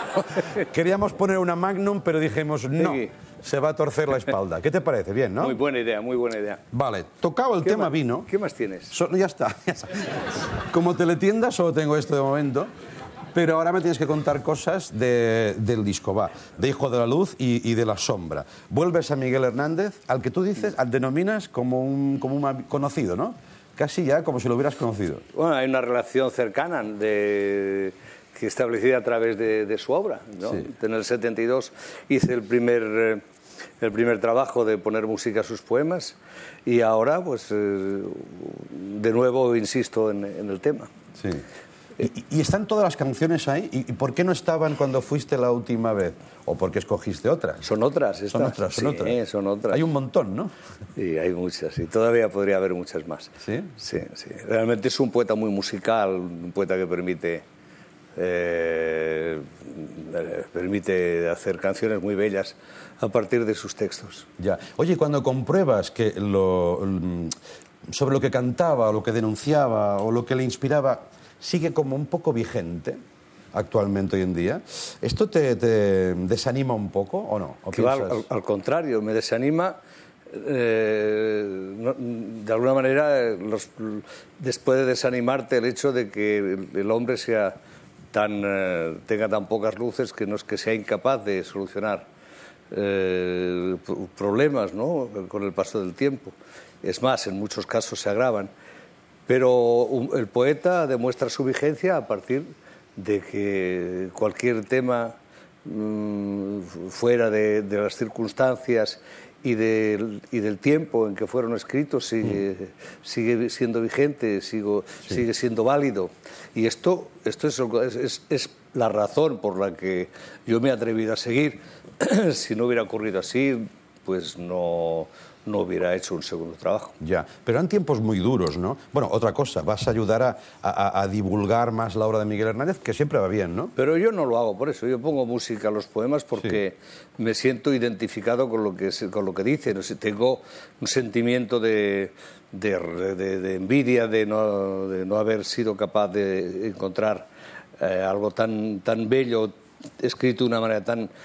Queríamos poner una Magnum, pero dijimos, no, Sí. se va a torcer la espalda. ¿Qué te parece? Bien, ¿no? Muy buena idea, muy buena idea. Vale, tocado el tema vino. ¿Qué más tienes? Ya está, ya está. Como teletienda solo tengo esto de momento, pero ahora me tienes que contar cosas del disco, va, de Hijo de la Luz y de La Sombra. Vuelves a Miguel Hernández, al que tú dices, denominas como un conocido, ¿no? Casi ya como si lo hubieras conocido. Bueno, hay una relación cercana que establecida a través de su obra, ¿no? Sí. En el 72 hice el primer trabajo de poner música a sus poemas y ahora, pues, de nuevo insisto en el tema. Sí. ¿Y están todas las canciones ahí? ¿Y por qué no estaban cuando fuiste la última vez? ¿O por qué escogiste otras? Son otras, estas. Son otras, son otras. Sí, son otras. Hay un montón, ¿no? Sí, hay muchas, y todavía podría haber muchas más. ¿Sí? Sí, sí. Realmente es un poeta muy musical, un poeta que permite hacer canciones muy bellas a partir de sus textos. Ya. Oye, cuando compruebas que sobre lo que cantaba, o lo que denunciaba, o lo que le inspiraba, sigue como un poco vigente actualmente hoy en día, ¿esto te desanima un poco o no? ¿O Que va, al contrario, me desanima. De alguna manera, puede desanimarte el hecho de que el hombre tenga tan pocas luces que sea incapaz de solucionar problemas, ¿no? Con el paso del tiempo. Es más, en muchos casos se agravan. Pero el poeta demuestra su vigencia a partir de que cualquier tema fuera de las circunstancias y del tiempo en que fueron escritos sigue siendo vigente, sigue siendo válido. Y esto es la razón por la que yo me he atrevido a seguir. Si no hubiera ocurrido así, pues no hubiera hecho un segundo trabajo. Ya, pero eran tiempos muy duros, ¿no? Bueno, otra cosa, vas a ayudar a divulgar más la obra de Miguel Hernández, que siempre va bien, ¿no? Pero yo no lo hago por eso, yo pongo música a los poemas porque me siento identificado con lo que dicen. O sea, tengo un sentimiento de envidia de no haber sido capaz de encontrar algo tan bello, escrito de una manera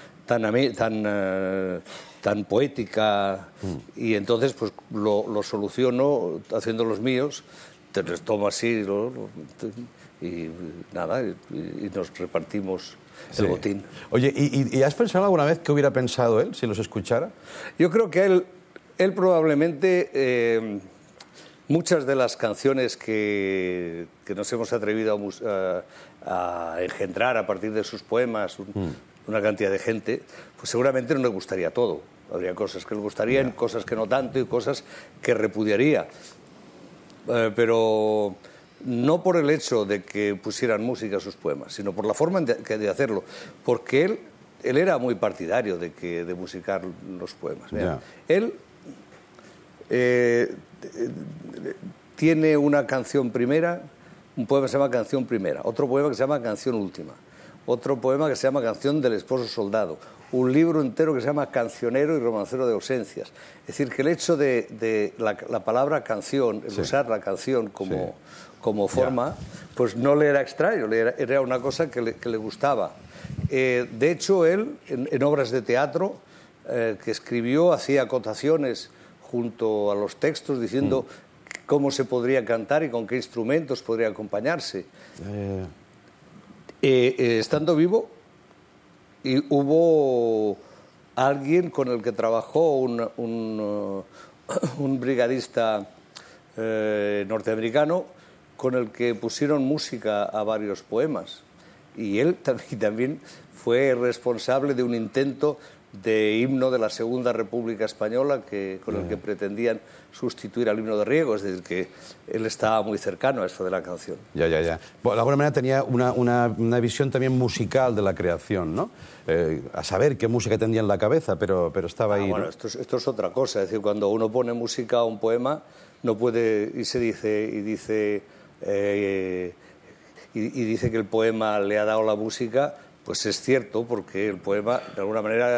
tan poética, y entonces pues lo soluciono haciendo los míos, te los tomo así y nada, y nos repartimos el botín. Oye, ¿y has pensado alguna vez qué hubiera pensado él si los escuchara? Yo creo que él probablemente muchas de las canciones que nos hemos atrevido a engendrar a partir de sus poemas, una cantidad de gente, pues seguramente no le gustaría todo. Habría cosas que le gustarían, cosas que no tanto y cosas que repudiaría. Pero no por el hecho de que pusieran música a sus poemas, sino por la forma de hacerlo. Porque él era muy partidario de musicar los poemas. Él tiene una canción primera, un poema que se llama Canción Primera, otro poema que se llama Canción Última, otro poema que se llama Canción del Esposo Soldado, un libro entero que se llama Cancionero y Romancero de Ausencias. Es decir, que el hecho de la palabra canción, el usar la canción como forma, pues no le era extraño, era una cosa que le gustaba. De hecho, él, en obras de teatro que escribió, hacía acotaciones junto a los textos diciendo cómo se podría cantar y con qué instrumentos podría acompañarse. Estando vivo, y hubo alguien con el que trabajó, un brigadista norteamericano, con el que pusieron música a varios poemas. Y él también fue responsable de un intento de himno de la Segunda República Española con el que pretendían sustituir al himno de Riego, es decir, que él estaba muy cercano a eso de la canción. Ya. Bueno, de alguna manera tenía una visión también musical de la creación, ¿no? A saber qué música tendría en la cabeza, pero estaba ahí. Bueno, ¿no? esto es otra cosa, es decir, cuando uno pone música a un poema, no puede dice que el poema le ha dado la música. Pues es cierto, porque el poema de alguna manera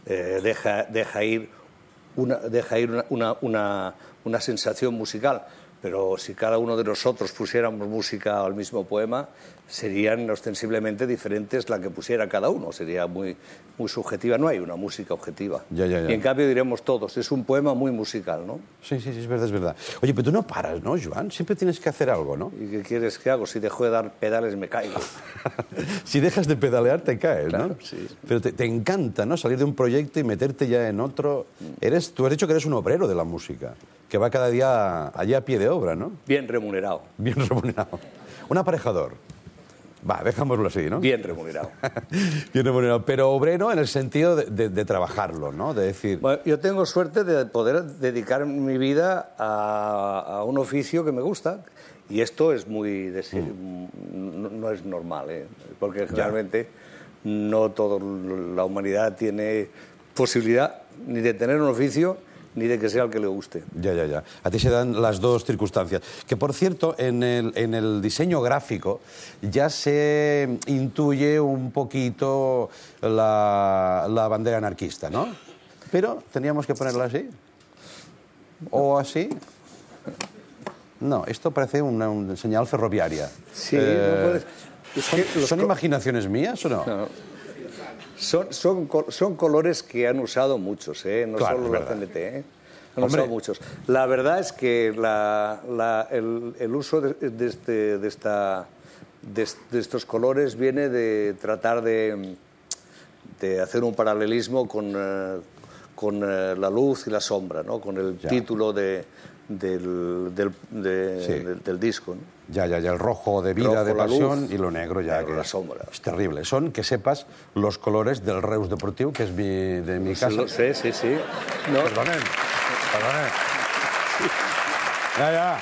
deja ir una sensación musical, pero si cada uno de nosotros pusiéramos música al mismo poema, serían ostensiblemente diferentes la que pusiera cada uno, sería muy subjetiva, no hay una música objetiva. Ya. Y en cambio diremos todos, es un poema muy musical, ¿no? Sí, es verdad, es verdad. Oye, pero tú no paras, ¿no, Joan? Siempre tienes que hacer algo, ¿no? ¿Y qué quieres que hago? Si dejo de dar pedales me caigo. Si dejas de pedalear te caes, Claro, ¿no? sí. Pero te encanta, ¿no? Salir de un proyecto y meterte ya en otro. Tú has dicho que eres un obrero de la música, que va cada día allí a pie de obra, ¿no? Bien remunerado. Bien remunerado. Un aparejador. Va, dejámoslo así, ¿no? Bien remunerado. Bien remunerado. Pero obrero en el sentido de trabajarlo, ¿no? De decir... Bueno, yo tengo suerte de poder dedicar mi vida a un oficio que me gusta, y esto es muy... no es normal, ¿eh? Porque realmente no toda la humanidad tiene posibilidad ni de tener un oficio ni de que sea el que le guste. Ya. A ti se dan las dos circunstancias. Que, por cierto, en el diseño gráfico ya se intuye un poquito la bandera anarquista, ¿no? Pero teníamos que ponerla así. ¿O así? No, esto parece una señal ferroviaria. Sí, no puedes... ¿Son imaginaciones mías o no? No. Son colores que han usado muchos, no claro, solo la CNT, han usado muchos. La verdad es que el uso de estos colores viene de tratar de hacer un paralelismo con la luz y la sombra, ¿no? Con el título del disco, ¿no? Ya, el rojo de vida, de pasión, y lo negro ya que la sombra. Es terrible. Son, que sepas, los colores del Reus Deportiu, que es de mi casa. Sí. No. Perdonen. Ya.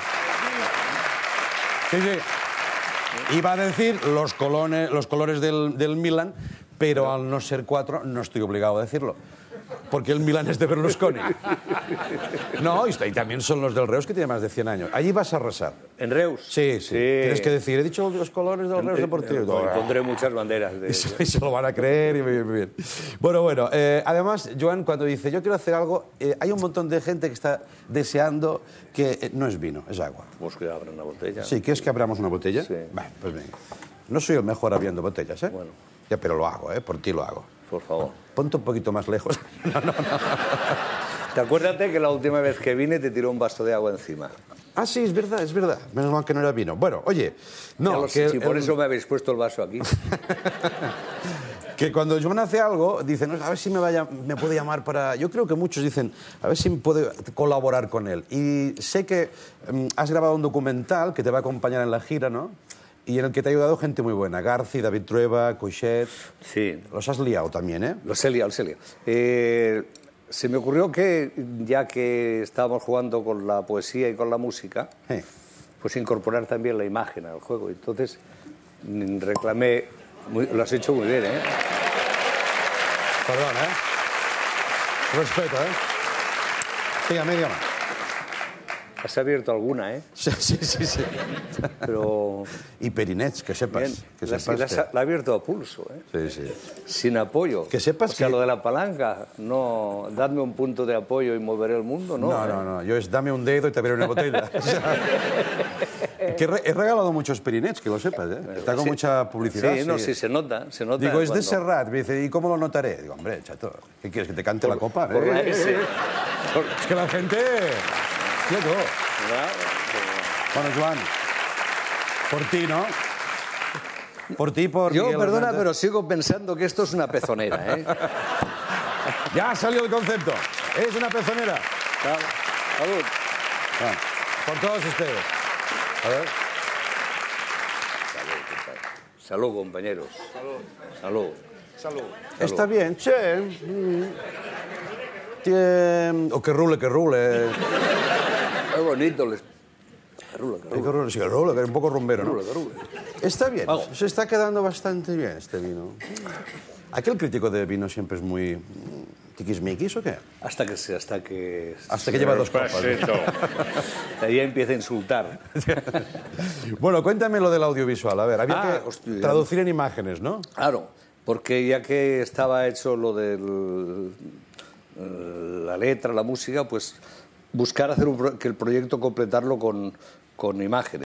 Sí. Iba a decir los colores del Milan, pero al no ser 4 no estoy obligado a decirlo. Porque el Milan es de Berlusconi. No, y también son los del Reus, que tiene más de 100 años. Allí vas a arrasar. ¿En Reus? Sí. Tienes que decir, he dicho los colores del Reus Deportiu. Pondré muchas banderas. Y se lo van a creer. Y bien. Bueno. Además, Joan, cuando dice, yo quiero hacer algo, hay un montón de gente que está deseando que no es vino, es agua. Pues que abran una botella. Sí, ¿quieres que abramos una botella? Sí. Bueno, pues venga. No soy el mejor abriendo botellas, ¿eh? Bueno. Ya, pero lo hago, ¿eh? Por ti lo hago. Por favor. Ponte un poquito más lejos. No. Te acuérdate que la última vez que vine te tiró un vaso de agua encima. Ah, sí, es verdad. Menos mal que no era vino. Bueno, oye, no... Si por eso me habéis puesto el vaso aquí. Que cuando Joan hace algo, dicen, a ver si me puede llamar para... Yo creo que muchos dicen, a ver si puedo colaborar con él. Y sé que has grabado un documental que te va a acompañar en la gira, ¿no? Y en el que te ha ayudado gente muy buena. Garci, David Trueba, Coixet... Sí. Los has liado también, ¿eh? Los he liado. Se me ocurrió que, ya que estábamos jugando con la poesía y con la música, pues incorporar también la imagen al juego. Entonces reclamé... lo has hecho muy bien, ¿eh? Perdón, Respeto, Dígame. Has abierto alguna, ¿eh? Sí. Pero... Y perinets, que sepas. Bien. La ha abierto a pulso, ¿eh? Sí. Sin apoyo. Que sepas o sea, que... lo de la palanca, no... Dadme un punto de apoyo y moveré el mundo, ¿no? No. Yo es dame un dedo y te abriré una botella. Que he regalado muchos perinets, que lo sepas, ¿eh? Está con mucha publicidad. Sí, se nota. Digo, es de Serrat. Me dice, ¿y cómo lo notaré? Digo, hombre, chato, ¿qué quieres, que te cante la copa? Por la S. Es que la gente... Claro. Bueno, Joan, por ti, ¿no? Por ti, por Yo, Miguel perdona, Hernández. pero sigo pensando que esto es una pezonera, ¿eh? Ya salió el concepto. Es una pezonera. Salud. Bueno, por todos ustedes. A ver. Salud, compañeros. Salud. Está bien, che. O que rule. Es bonito. Sí, que rule, que es un poco rumbero, ¿no? Que rule. Está bien, Vamos. se está quedando bastante bien este vino. ¿Aquel crítico de vino siempre es muy tiquismiquis o qué? Hasta que lleva 2 copas. Ahí empieza a insultar. Bueno, cuéntame lo del audiovisual. A ver, había que hostia. traducir en imágenes, ¿no? Claro, porque ya que estaba hecho lo de la letra, la música, pues buscar hacer que el proyecto completarlo con imágenes.